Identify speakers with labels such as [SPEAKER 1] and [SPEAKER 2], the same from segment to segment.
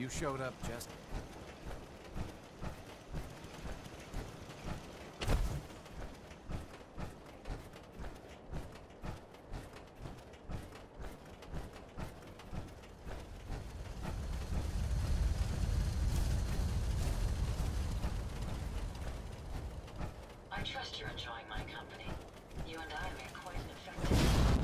[SPEAKER 1] You showed up just...
[SPEAKER 2] I trust you're enjoying my company. You and I make quite an effective...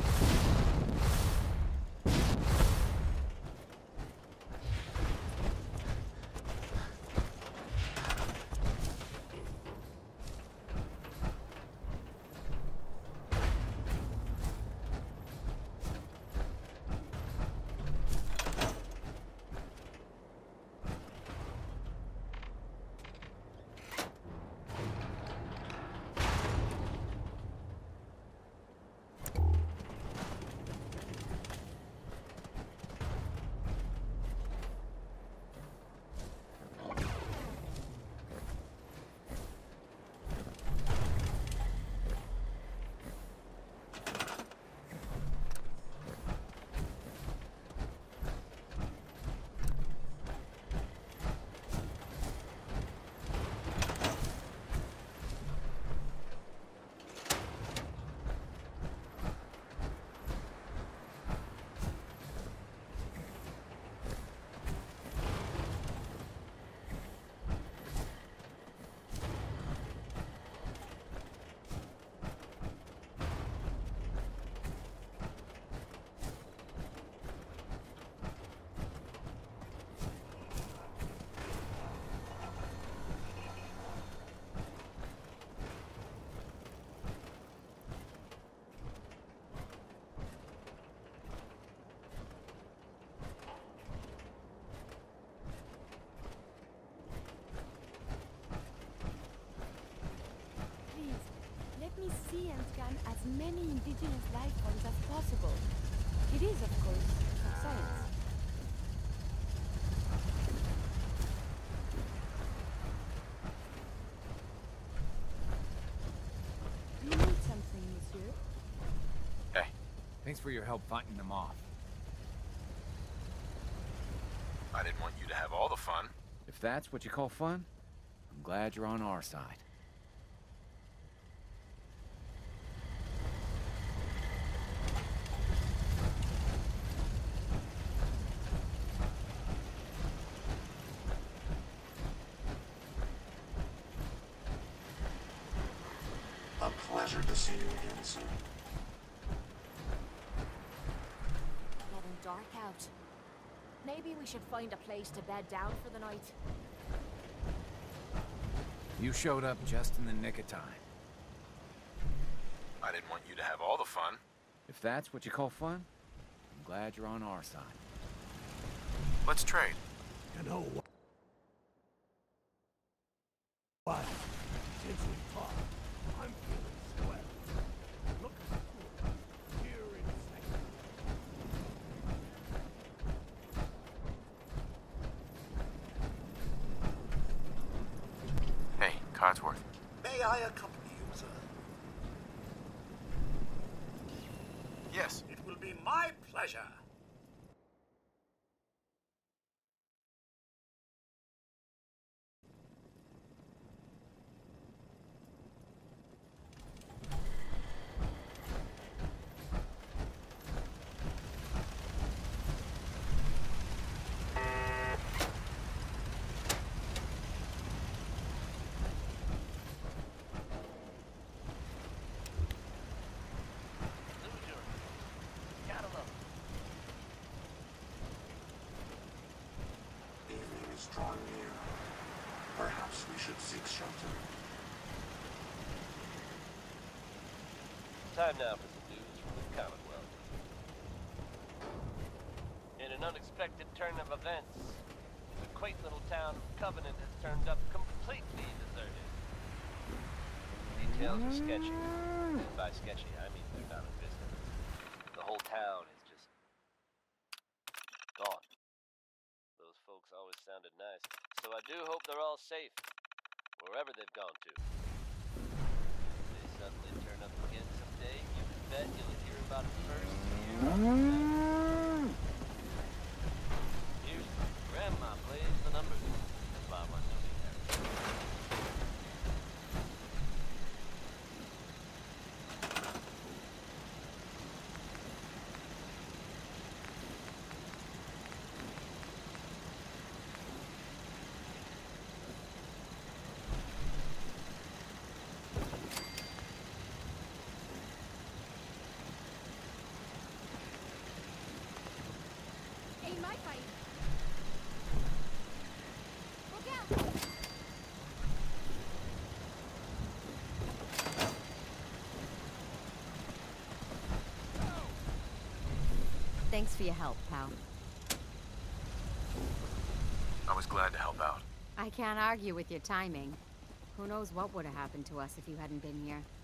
[SPEAKER 3] Let me see and scan as many indigenous life forms as possible. It is, of course, science. You need something, monsieur?
[SPEAKER 1] Hey, thanks for your help fighting them off.
[SPEAKER 4] I didn't want you to have all the fun.
[SPEAKER 1] If that's what you call fun, I'm glad you're on our side.
[SPEAKER 5] A pleasure to see you again, sir.
[SPEAKER 6] Getting dark out. Maybe we should find a place to bed down for the night.
[SPEAKER 1] You showed up just in the nick of time.
[SPEAKER 4] I didn't want you to have all the fun.
[SPEAKER 1] If that's what you call fun, I'm glad you're on our side.
[SPEAKER 4] Let's trade.
[SPEAKER 7] You know what? Since we talked, I'm feeling swell. Look cool. Here in a second.
[SPEAKER 4] Hey, Codsworth.
[SPEAKER 8] May I accompany you, sir?
[SPEAKER 4] Yes.
[SPEAKER 8] It will be my pleasure.
[SPEAKER 5] Evening is drawing near. Perhaps we should seek shelter.
[SPEAKER 9] Time now for some news from the Commonwealth. In an unexpected turn of events, the quaint little town of Covenant has turned up completely deserted. Details are sketchy, and by sketchy I mean they're not in business. The whole town is just gone. Those folks always sounded nice, so I do hope they're all safe, wherever they've gone to. If they suddenly turn up again someday, you can bet you'll hear about it first here on the Here's Grandma playing
[SPEAKER 3] Ain't my fight. Look out!
[SPEAKER 10] Thanks for your help, pal.
[SPEAKER 4] I was glad to help out.
[SPEAKER 10] I can't argue with your timing. Who knows what would have happened to us if you hadn't been here.